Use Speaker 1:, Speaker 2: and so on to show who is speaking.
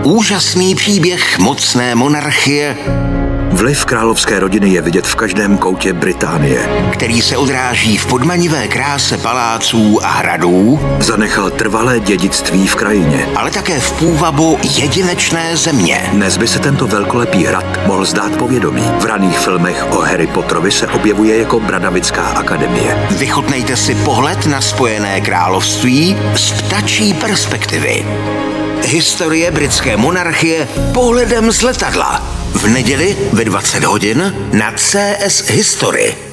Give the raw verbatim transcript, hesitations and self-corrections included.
Speaker 1: Úžasný příběh mocné monarchie,
Speaker 2: Vliv královské rodiny je vidět v každém koutě Británie,
Speaker 1: který se odráží v podmanivé kráse paláců a hradů,
Speaker 2: zanechal trvalé dědictví v krajině.
Speaker 1: ale také v půvabu jedinečné země.
Speaker 2: Dnes by se tento velkolepý hrad mohl zdát povědomí. V raných filmech o Harry Potterovi se objevuje jako Bradavická akademie.
Speaker 1: Vychutnejte si pohled na Spojené království z ptačí perspektivy. Historie britské monarchie pohledem z letadla. V neděli ve dvacet hodin na C S History.